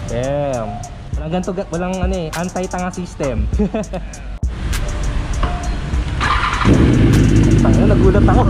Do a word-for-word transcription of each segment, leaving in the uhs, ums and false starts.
Damn. Walang ganito, walang ano eh, anti-tanga system. Tanga, nagulat ako.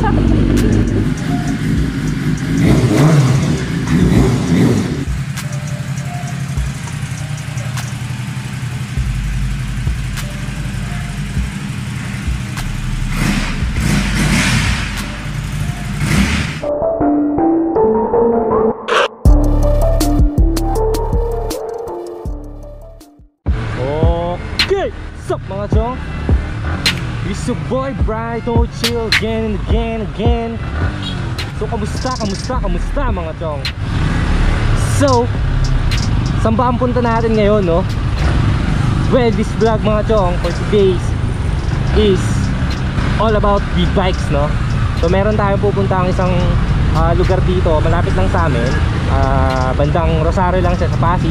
Okay, sup mga chong? It's your boy Brighto Chill again and again again. So kamusta, kamusta, kamusta mga chong? So, saan ba ang punta natin ngayon, no? Well, this vlog mga chong for today's is all about big bikes, no? So meron tayong pupuntang isang uh, lugar dito, malapit lang sa amin, uh, bandang Rosario lang siya sa Pasig.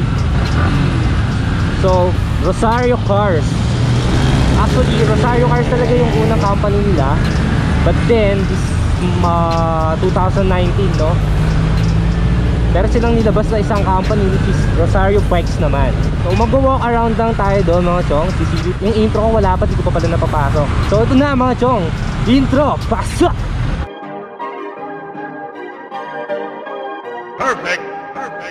So, Rosario Cars. Actually, Rosario Cars talaga yung unang company nila. But then, this uh, twenty nineteen, no? Pero silang nilabas na isang company which is Rosario Bikes naman. So, mag-walk around lang tayo doon mga chong. Yung intro ko wala pa, di ko pa pala napapasok. So, ito na mga chong. Intro, pasok! Perfect, perfect.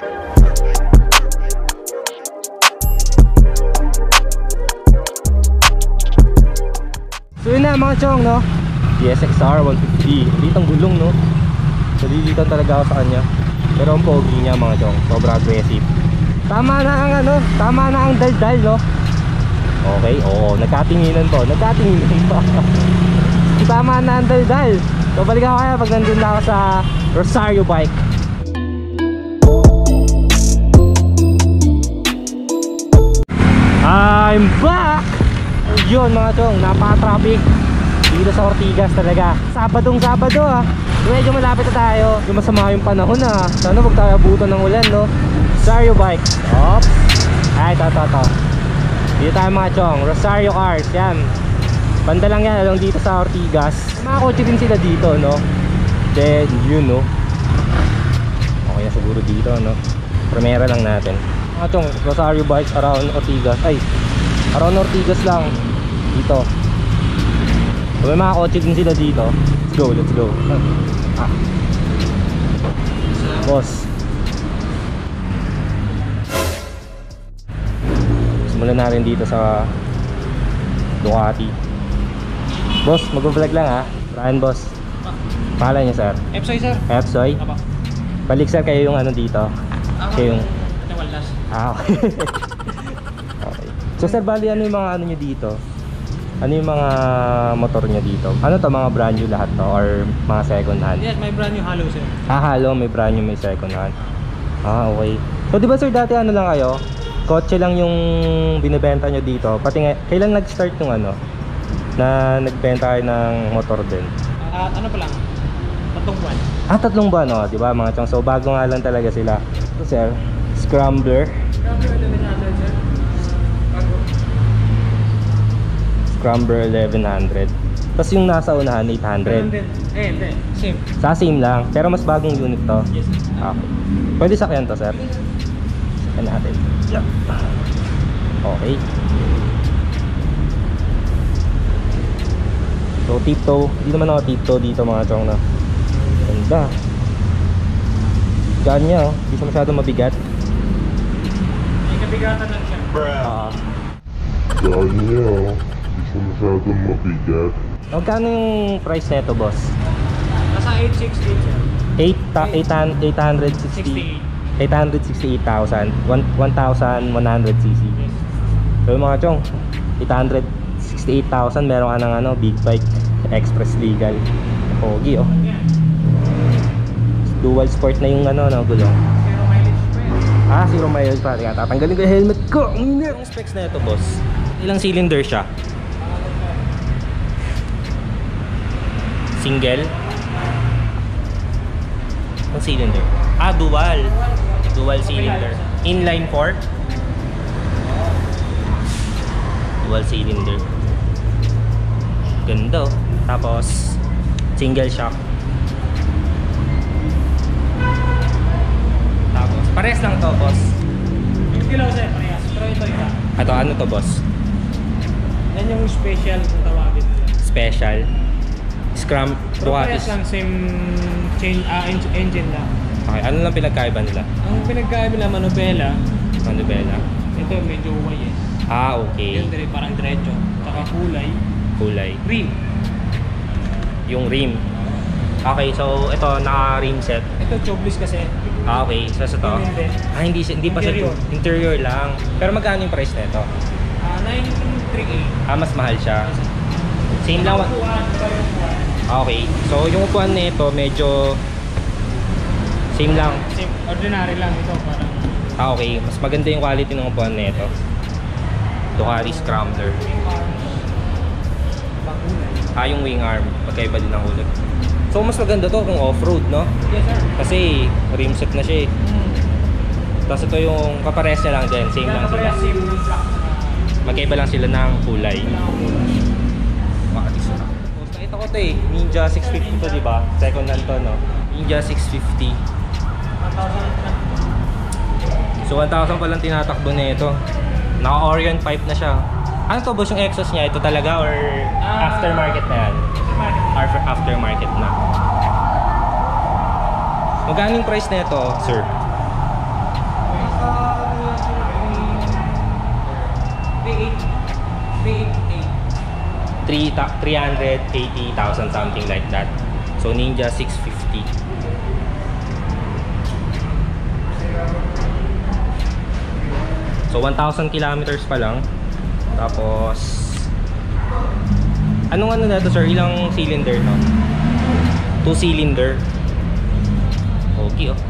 So yun na mga chong, no? D S X R one fifty. Litang gulong, no? Nalilitan talaga ako sa kanya. Pero ang pogi niya mga chong, sobra aggressive. Tama na ang ano, tama na ang daldal, no? Okay, oo, nagkatinginan to, nagkatinginan to. Tama na ang daldal. So balik ako kaya pag nandun na ako sa Rosario Bike. I'm back! Yun mga chong, napaka-traffic dito sa Ortigas talaga. Sabadong Sabado ah. Medyo malapit na tayo. Yung masama yung panahon ah. Sana huwag tayo abutan ng ulan, no? Rosario Bike. Oops. Ay, ito, ito, ito. Dito tayo mga chong, Rosario Cars. Yan. Banda lang yan, along dito sa Ortigas. Mga kotse din sila dito, no? Then, yun, no? Okay na siguro dito, no? Primera lang natin. Mga chong, Rosario Bikes around Ortigas. Ay, around Ortigas lang dito. So, may mga kotse din sila dito. Let's go, let's go. Ah. Boss. Simulan natin dito sa Ducati. Boss, mag-vlog lang ha. Brian boss. Pangalan niya sir? Epsoy sir. Epsoy? Apa. Balik sir kayo yung ano dito. Kayo yung... Waldas. Ah, okay. Okay. So sir, bali ano yung mga ano nyo dito? Ano yung mga motor nyo dito? Ano to, mga brand new lahat to? Or mga second hand? Yes, may brand new halo sir. Ah, halo, may brand new, may second hand. Ah, okay. So di ba sir, dati ano lang kayo? Kotse lang yung binibenta nyo dito. Pati nga, kailan nag-start yung ano? Na nagbenta kayo ng motor din? Uh, ano pa lang? Tatlong buwan. Ah, tatlong buwan, no? Di ba mga chong? So bago nga lang talaga sila. So sir, Scrambler. Scrambler eleven hundred sir. Bago. Scrambler eleven hundred. Tapos yung nasa unahan eight hundred. Eh, hindi. Same. Sa same lang, pero mas bagong unit to. Yes. Okay. Pwede sakyan to, sir. Sakyan natin. Yeah. Okay. So tiptoe, hindi naman ako tiptoe dito mga chong na. Ganda. Gaan niya, oh. Hindi siya masyadong mabigat. May kabigatan lang siya. Ah. Gaan niya, oh. Hindi siya masyadong mabigat. Magkano yung price nito, boss? Nasa eight sixty-eight sir. eight hundred sixty. eight hundred sixty-eight thousand. one thousand one hundred cc. Yes. So yung mga chong, eight hundred sixty-eight thousand, meron ka ng ano, big bike, express legal. Pogi, oh. Dual sport na yung ano, no, gulong. Zero mileage pa yun. Ah, zero mileage pa. Kaya tatanggalin ko yung helmet ko. Yung specs na ito, boss. Ilang cylinder siya? Single? Ang cylinder? Ah, dual. Dual cylinder. Inline four? Dual cylinder. Ganda, oh. Tapos single shock. Tapos pares lang to, boss. Dilaw sir, parehas. Pero ito iba. Ito, ano to boss? Yan yung special kung tawagin nila. Special. Scrum Pero Ducatis. parehas lang, same change, ah, en- engine lang. Okay, ano lang pinagkaiba nila? Ang pinagkaiba nila manubela, Manubela. ito medyo Y S. Ah, okay. Yung dire parang diretso. Tsaka kulay, Kulay. rim. Yung rim. Okay, so ito naka-rim set. Ito tubeless kasi. Ah, okay. So sa to. Yung hindi. Ah, hindi siya- hindi pa siya Interior. interior lang. Pero magkano yung price nito? Ah, nine three eight. Ah, mas mahal siya. Same lang. wa- Ah, okay. So yung upuan nito medyo same lang. Same, ordinary lang ito parang Ah, okay. Mas maganda yung quality ng upuan nito. Ducati Scrambler. bakulay. Ah, yung wing arm. Magkaiba din ang kulay. So mas maganda to kung off-road, no? Yes sir. Kasi rim set na siya eh. Hmm. Tapos ito yung kapares niya lang din. Same lang sila. Same yung black. Magkaiba lang sila ng kulay. Makatis na. Nakita ko to eh. Ninja six fifty to, di ba? Second hand to, no? Ninja six fifty. So one thousand pa lang tinatakbo na ito. Naka-Orion pipe na siya. Ano to boss yung exhaust niya? Ito talaga or Ah. aftermarket na yan? After aftermarket na. Magkano yung price na ito, sir? three hundred eighty thousand, something like that. So Ninja six fifty. So one thousand kilometers pa lang. Tapos anong ano na to sir? Ilang cylinder no? Two cylinder. Okay oh.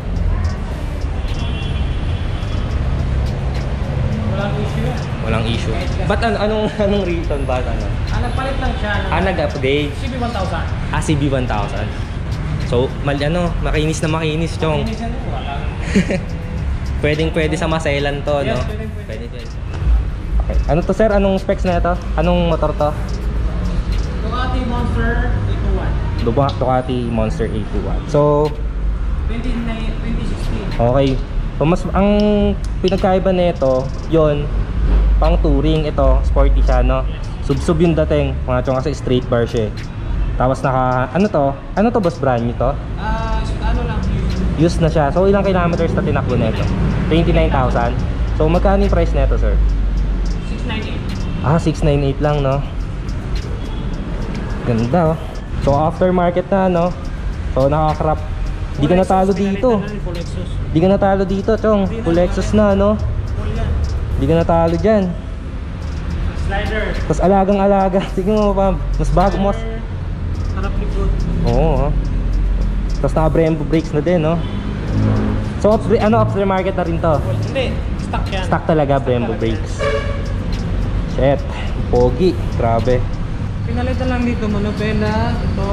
Walang issue yan. Walang issue. Ba't ano, anong anong reason ba ano? Ah, nagpalit lang siya. Ah, nag-update. C B one thousand. Ah, C B one thousand. So, mal ano, makinis na makinis, chong. Makinis yan, walang. Pwedeng pwede sa maselan to, Yes, no? pwedeng pwede. Pwede, pwede. Okay. Ano to, sir? Anong specs na ito? Anong motor to? Ducati Monster eight two one. Duba- Ducati Monster eight two one. So, twenty sixteen. okay. So, mas, ang pinagkaiba nito, yon pang touring, ito, sporty siya, no? Sub-sub yung dating, mga chong kasi straight bar siya eh. Tapos naka, ano to? Ano to boss, brand new to? Ah, ano lang yun? Used na siya. So ilang kilometers na tinakbo nito? twenty-nine thousand. So magkano yung price nito, sir? six ninety-eight. Ah, six ninety-eight lang, no? Ganda, oh. So aftermarket na, no? So nakakrap. Di ka natalo dito. Full Lexus. Di ka natalo dito, chong. Full Lexus na, no? Full yan. Di ka natalo dyan. Slider. Tapos alagang-alaga. Tingnan mo pa. Mas bago mo. Slider. Harap likod. Oo, oh. Tapos naka Brembo brakes na din, no? So after, ano, aftermarket na rin to? Well, hindi. Stock yan. Stock talaga, Brembo talaga brakes. Shit, pogi, grabe. Pinalitan lang dito, manubela, ito.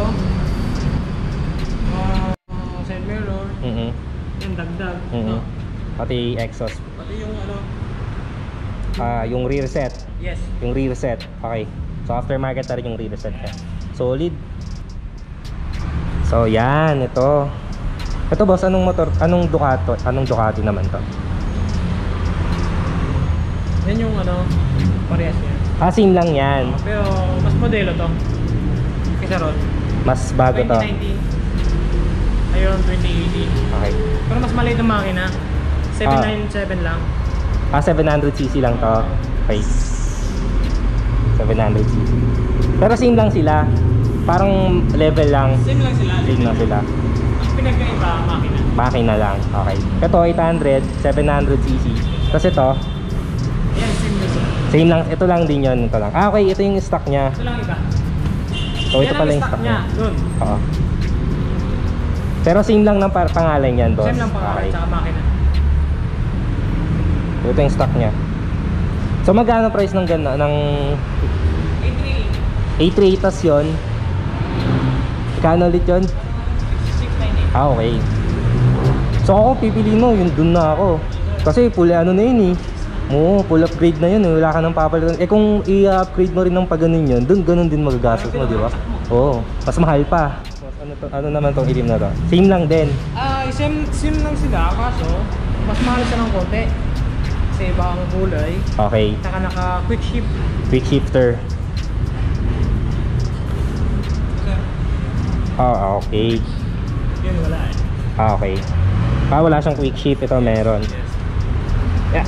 Uh, side mirror. Mhm. Yung dagdag. Mhm. No? Pati exhaust. Pati yung ano. Ah, yung rear set, Yes. yung rear set. Okay. So aftermarket na rin yung rear set niya. Solid. So yan, ito. Ito boss, anong motor, anong Ducato, anong Ducati naman to? Yan yung ano, parehas niya. Ah, same lang yan. Uh, pero mas modelo to. Kaysa ron. Mas bago to. twenty nineteen. Ayun, twenty eighteen. Okay. Pero mas maliit ang makina. seven ninety-seven lang. Ah, seven hundred c c lang to. Okay. seven hundred c c. Pero same lang sila. Parang level lang. Same lang sila. Same lang sila. Ang pinagkaiba, makina. Makina lang. Okay. Ito eight hundred, seven hundred c c. Tapos ito, Yan, same lang sila. same lang. Ito lang din yun. Ito lang. Ah, okay. Ito yung stock niya. Ito lang iba. So, ito Yan pala ang yung stock stock niya. niya. Dun. Oo. Pero same lang ng pa- pangalan yan, boss. Same lang pangalan, Okay. tsaka makina. Ito yung stock niya. So, magkano price ng ganda? Ng eight three eight. eight three eight tas yun? Magkano ulit yun? six ninety-eight. Ah, okay. So ako pipili mo, yun dun na ako. Kasi full ano na yun eh. Oo, full upgrade na yun eh. Wala ka nang papalitan. Eh kung i-upgrade mo rin ng pag ganun yun, dun ganun din magagastos mo, di ba? Oo, mas mahal pa. Ano, to, ano naman tong ilim na to? Same lang din. Ah, same, same lang sila, kaso mas mahal siya ng konti. sa ibang kulay. Okay. Saka naka quick shift. Quick shifter. Sir, Ah, okay. yun wala eh. Ah, okay. Ah, wala siyang quick shift. Ito meron. Yes. Yeah.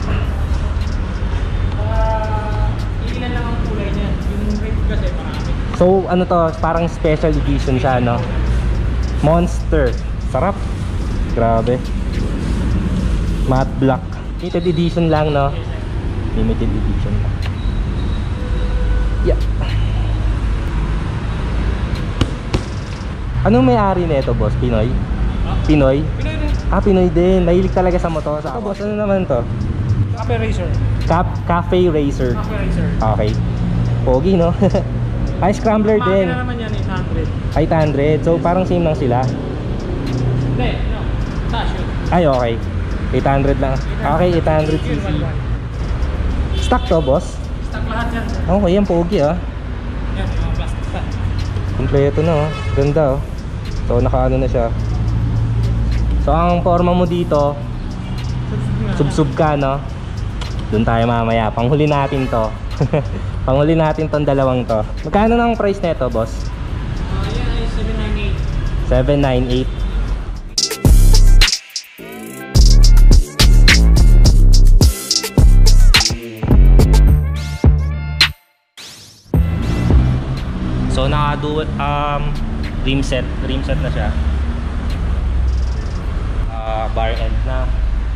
Ah, ilan lang ang kulay niya. Yung red kasi marami. So, ano to? Parang special edition siya, no? Monster. Sarap. Grabe. Matte black. Limited edition lang, no? Limited edition lang. Yeah. Anong may-ari nito, boss? Pinoy? Ah? Pinoy? Pinoy rin. Ah, Pinoy din. Mahilig talaga sa motor. Ito, boss, ano naman to? Cafe Racer. Cap Cafe Racer. Cafe Racer. Okay. Pogi, no? Ay, scrambler din. Makina naman yan, eight hundred. eight hundred. So, parang same lang sila. Hindi, no. Taas yun. Ay, okay. eight hundred lang. Okay, eight hundred Yun, cc. one one. Stock to, boss? Stock lahat yan. sir. Okay, yan, pogi, ah. Yan, yung mga plastic stock. Kompleto na, oh. Ganda, oh. So, nakaano na siya. So, ang forma mo dito, sub-sub ka, no? Doon tayo mamaya. Panghuli natin to. Panghuli natin tong dalawang to. Magkano na ang price nito, boss? Ah, yan ay seven ninety-eight. seven ninety-eight. So naka-dual um rim set, rim set na siya. Ah, bar end na.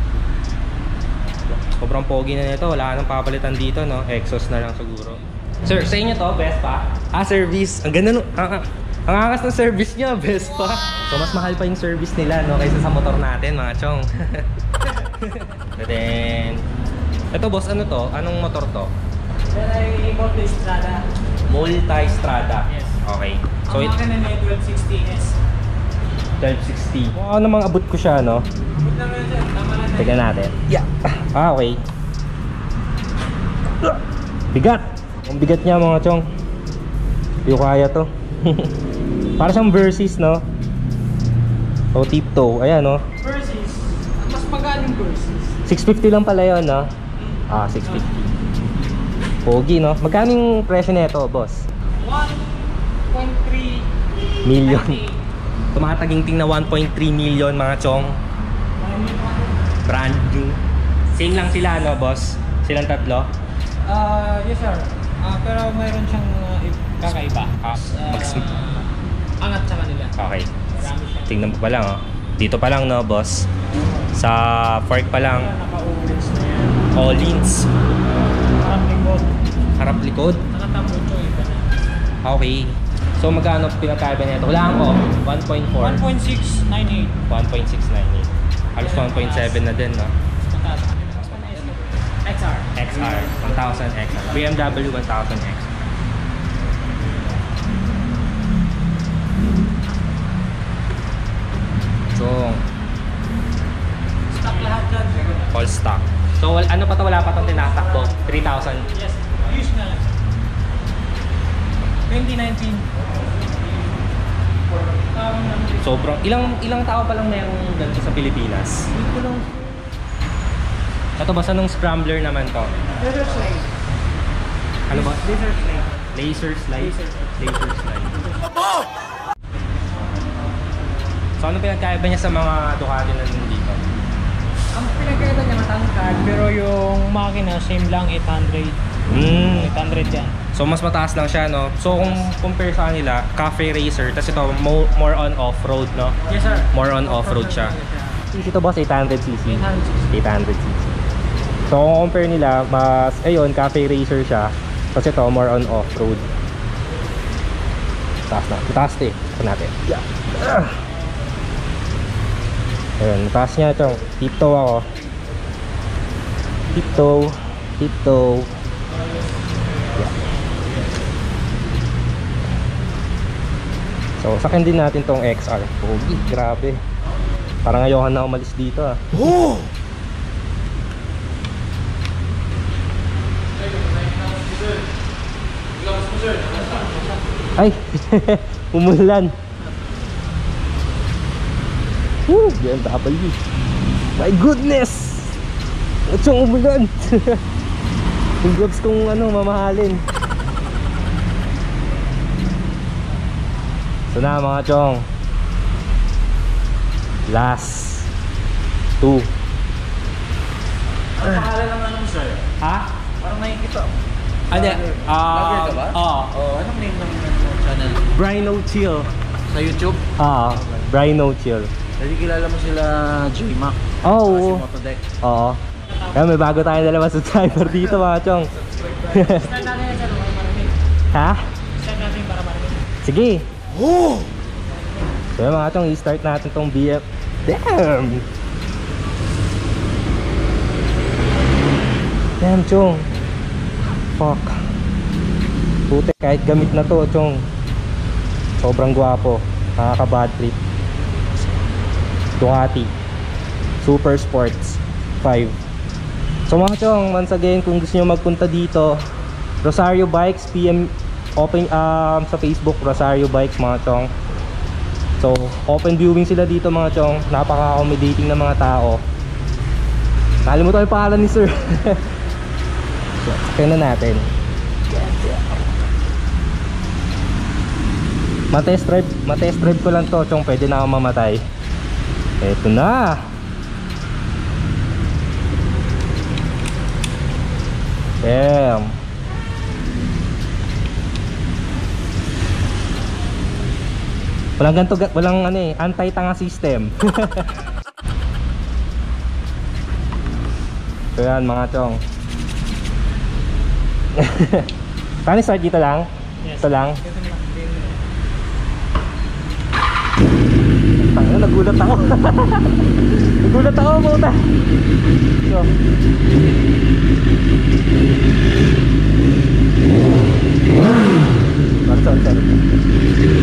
Sobrang pogi na nito, wala nang papalitan dito, no? Exhaust na lang siguro. Sir, sa inyo to, Vespa? Ah, service. Ang ganda no. Ah, ah. Ang angas ng service niya, Vespa. So mas mahal pa yung service nila, no, kaysa sa motor natin, mga chong. And then ito, boss, ano to? Anong motor to? Yan ay multi-strada. Multi-strada. Yes. Okay. So, So ang it makina niya ay twelve sixty S. twelve sixty. Mukha namang abot ko siya, no? Good lang yan, sir. Tama lang. Tignan natin. Yeah. Ah, okay. Bigat. Ang bigat niya, mga chong. Hindi ko kaya to. Para siyang Versys, no? O tiptoe. Ayan, no? Versus, mas magaan yung Versus. six fifty lang pala yun, no? Ah, six fifty. Pogi, no? Magkano yung presyo nito, boss? one point three Million. Tumataginting na one point three million, mga chong. Brand new. Same lang sila, no, boss? Silang tatlo? Ah, yes sir. Ah, pero mayroon siyang uh, i- kakaiba. Ah, Ah, mag- angat sa kanila. Okay. Marami siya. Tingnan mo pa lang, oh. Dito pa lang, no, boss? Sa fork pa lang. Naka-orange na yan. All-ins. Parang lingkod. Harap likod. Nakatambucho iba na. Okay. So, magkano pinagkaiba nito? Wala ko. one point four. one point six nine eight. one point six nine eight. Halos one point seven na din, no? Mataas. X R. X R. one thousand X R. B M W one thousand X R. So, Stock lahat dyan. all stock. So, wal- ano pa to? Wala pa itong tinatakbo? three thousand. Yes. Use na lang. twenty nineteen. Um, Sobrang, ilang ilang tao pa lang merong ganito sa Pilipinas? Dito lang. Ito ba, anong scrambler naman to? Laser slide. Ano ba? Laser slide. Laser slide? Laser. Laser slide. So, ano pinagkaiba niya sa mga Ducati na nandito? Ang pinagkaiba niya matangkad, pero yung makina same lang eight hundred. Mm. eight hundred yan. So, mas mataas lang siya, no? So, kung compare sa kanila, Cafe Racer, tapos ito, mo, more on off-road, no? Yes sir. More on off-road siya. Ito boss, eight hundred c c. eight hundred c c. So, kung compare nila, mas, ayun, Cafe Racer siya. Tapos ito, more on off-road. Taas na. Taas ito eh. Ito natin. Yeah. Ayun, taas niya ito. Tiptoe ako. Tiptoe. Tiptoe. Yeah. So, sakin din natin tong X R. Pogi, grabe. Parang ayoko na umalis dito ah. Oh! Ay! Umulan. Woo! B M W. My goodness! Chong, umulan. Yung gloves kong ano, mamahalin. So na mga chong, last two. Ano pangalan ng anong sir? Ha? Parang nakikita. Ano? Vlogger ka ba? Oo. Oh, anong name ng ng channel? Brino Chill. Sa YouTube? Ah, Brino Chill. Hindi kilala mo sila J-Mac. Oh, Si oo. Motodeck. Oo. Kaya may bago tayong dalawa subscriber dito mga chong. Start natin yan sir, para marinig. Ha? Start natin para marinig. Sige. Oh! So yun, mga chong, i-start natin tong B F. Damn! Damn chong. Fuck. Puti, kahit gamit na to chong, sobrang gwapo. Nakaka-bad trip. Ducati Super Sports five. So mga chong, once again, kung gusto nyo magpunta dito, Rosario Bikes, P M open um, sa Facebook, Rosario Bikes mga chong. So open viewing sila dito mga chong. Napaka-accommodating na mga tao. Nakalimutan ko yung pangalan ni sir. So, sakyan na natin. Matest drive, matest drive ko lang to chong, pwede na ako mamatay. Eto na. Damn. Walang ganito, walang ano eh, anti-tanga system. So yan mga chong. Paano start dito lang? Yes. Ito lang. Tangina, nagulat ako. Nagulat ako, puta. So. Sorry, sorry, sorry.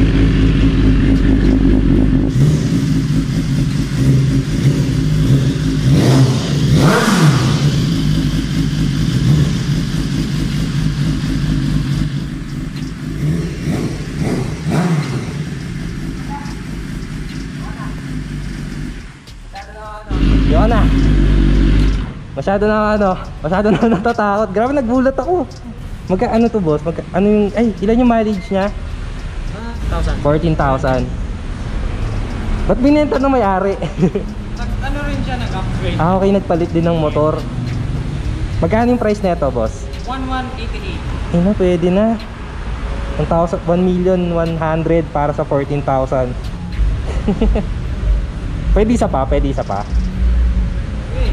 Yun na. Masyado na ano, masyado na natatakot. Grabe, nagbulat ako. Magka ano to boss? Magka ano yung ay, ilan yung mileage niya? fourteen thousand. Ba't binenta ng may-ari? Ano rin siya, nag-upgrade. Ah, okay, nagpalit din ng motor. Magkano yung price nito, boss? one one eighty-eight. Eh na, pwede na. one million one hundred para sa fourteen thousand. Pwede isa pa, pwede isa pa. Okay.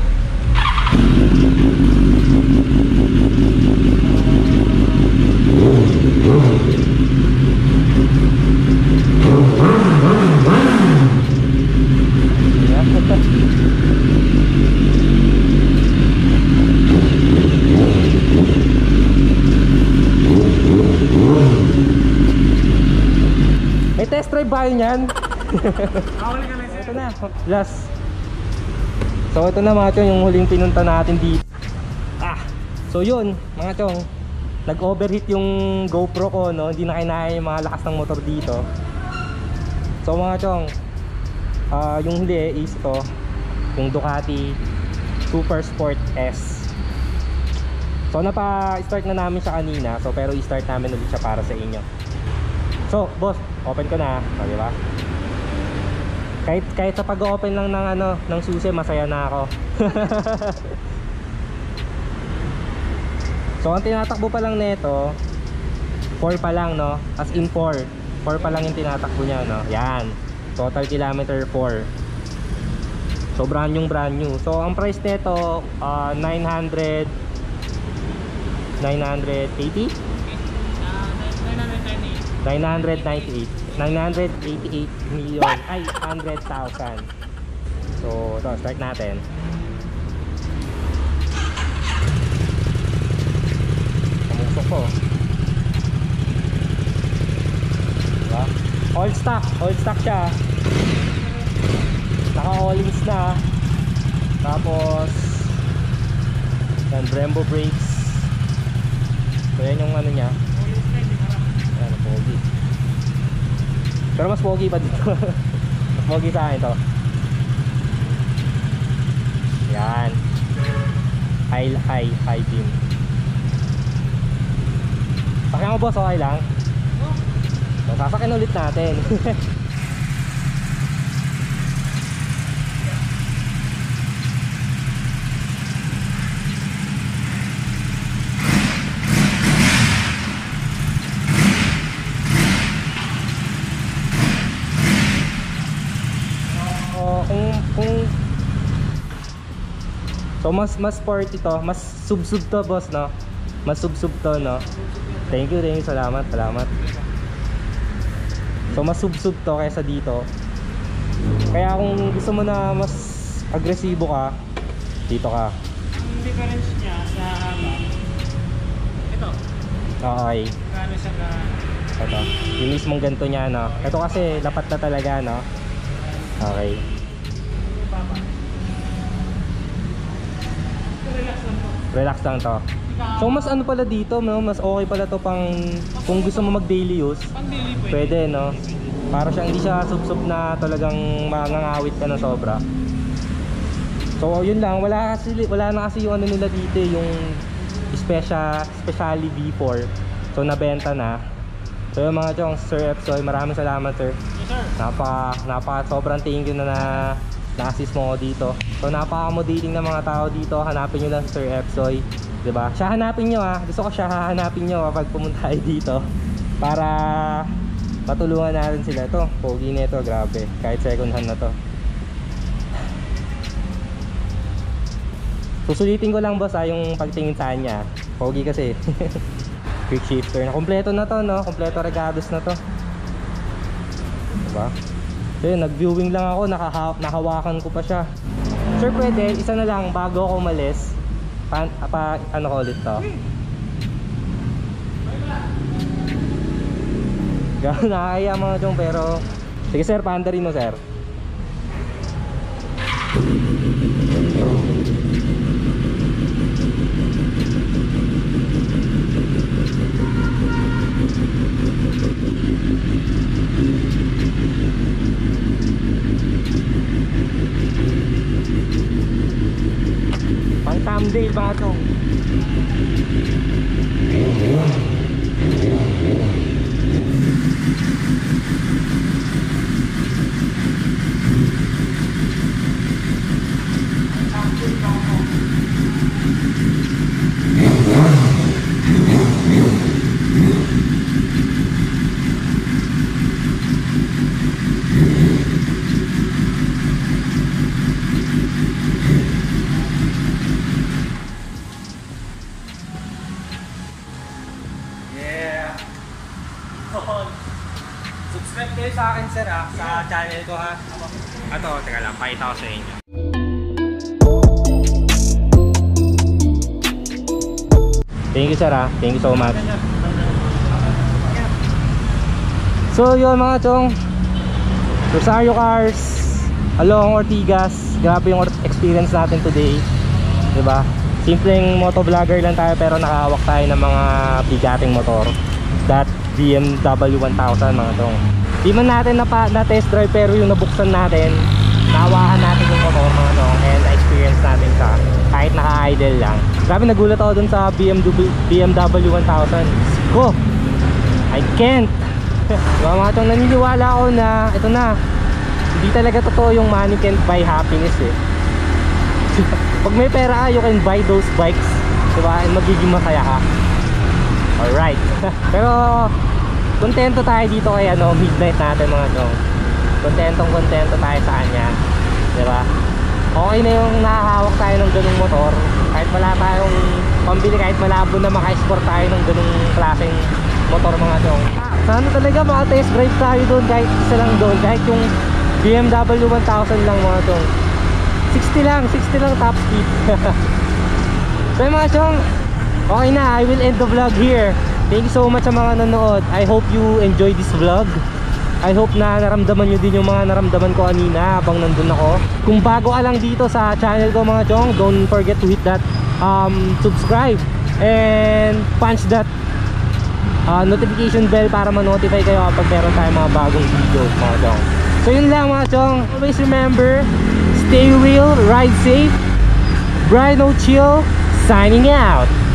May test drive ba yun yan? Hawal ka lang sir. Ito na, last. So ito na mga chong, yung huling pinunta natin dito. Ah, so yun mga chong, nag-overheat yung GoPro ko, no? Hindi na kinaya yung mga lakas ng motor dito. So mga chong, uh, yung huli is ito, yung Ducati Super Sport S. So napa-start na namin siya kanina, so pero i-start namin ulit siya para sa inyo. So boss, open ko na, o, diba? Kahit, kahit sa pag-open lang ng, ano, ng susi, masaya na ako. So ang tinatakbo pa lang nito, four pa lang, no? As in four, four pa lang yung tinatakbo niya, no? Yan, total kilometer four. So brand new, brand new. So ang price nito, uh, nine hundred eighty? nine hundred ninety-eight. nine hundred eighty-eight million ay one hundred thousand. So ito, start natin. Pamusok ko, diba? All stock, all stock siya. Naka all-ins na. Tapos yan, Brembo brakes. So yan yung ano nya. Yan, pogi. Pero mas pogi pa dito. Mas pogi sa akin to. Yan. High, high, high beam. Sakyan mo boss, okay lang? So, sasakyan ulit natin. Kung, kung so mas mas sporty to, mas sub-sub to boss, no? Mas sub-sub to, no? Thank you, thank you, salamat, salamat. So mas sub-sub to kaysa dito. Kaya kung gusto mo na mas agresibo ka, dito ka. Ang difference niya sa haba, ito. Okay. Kano siya ka... Ito, yung mismong ganito niya, no? Ito kasi lapat na talaga, no? Okay. Relax lang to. So mas ano pala dito, no? Mas okay pala to pang kung gusto mo mag daily use. Pang daily pwede. Pwede, no? Para siyang hindi siya sub-sub na talagang mangangawit ka na sobra. So yun lang, wala kasi wala na kasi yung ano nila dito, yung special specially V four. So nabenta na. So yung mga chong, Sir Epsoy, maraming salamat sir. Yes sir. Napa, napa sobrang thank you na na na-assist mo ako dito. So napaka-accommodating ng mga tao dito. Hanapin nyo lang si Sir Epsoy, diba? Siya hanapin nyo ah. Gusto ko siya hahanapin nyo kapag pumunta tayo dito, para matulungan natin sila. To pogi na ito, grabe. Kahit second hand na to. Susulitin ko lang boss ah, yung pagtingin sa kanya. Pogi kasi. Quick shifter na. Kompleto na to, no? Kompleto regados na to, diba? So yun, nag-viewing lang ako, nakaha nakahawakan ko pa siya. Sir, pwede, isa na lang bago ako umalis. Pa, pa ano ko ulit to? Gano'n, nakakaya mga chong, pero sige sir, paanda rin mo sir. Pang thumbnail ba ito? Subscribe kayo sa akin sir ha, sa channel ko ha. Ito, teka lang, pakita ko sa inyo. Thank you sir ha, thank you so much. So yun mga chong, Rosario Cars along Ortigas. Grabe yung experience natin today, diba? Simpleng motovlogger lang tayo, pero nakahawak tayo ng mga bigating motor. That B M W one thousand mga tong. Di man natin na, na test drive, pero yung nabuksan natin, nahawakan natin yung motor mga tong, and na-experience natin sa kahit naka-idle lang. Grabe, nagulat ako dun sa B M W one thousand. Go! I can't! Diba, mga tong, naniniwala ako na ito na, hindi talaga totoo yung money can't buy happiness eh. Pag may pera ka, you can buy those bikes, diba? And magiging masaya ka. Alright. Pero kontento tayo dito kay ano, midnight natin mga chong. Kontentong kontento tayo sa kanya, diba? Okay na yung nakahawak tayo ng ganung motor. Kahit wala tayong pambili, kahit malabo na maka-export tayo ng ganung klaseng motor mga chong. Sana talaga maka-test drive tayo doon, kahit isa lang doon. Kahit yung B M W one thousand lang mga chong. sixty lang, sixty lang top speed. So mga chong, okay na, I will end the vlog here. Thank you so much sa mga nanonood. I hope you enjoy this vlog. I hope na naramdaman nyo din yung mga naramdaman ko kanina habang nandun ako. Kung bago ka lang dito sa channel ko mga chong, don't forget to hit that um, subscribe and punch that uh, notification bell para ma-notify kayo kapag meron tayong mga bagong videos mga chong. So yun lang mga chong. Always remember, stay real, ride safe, Brian O'Chill signing out.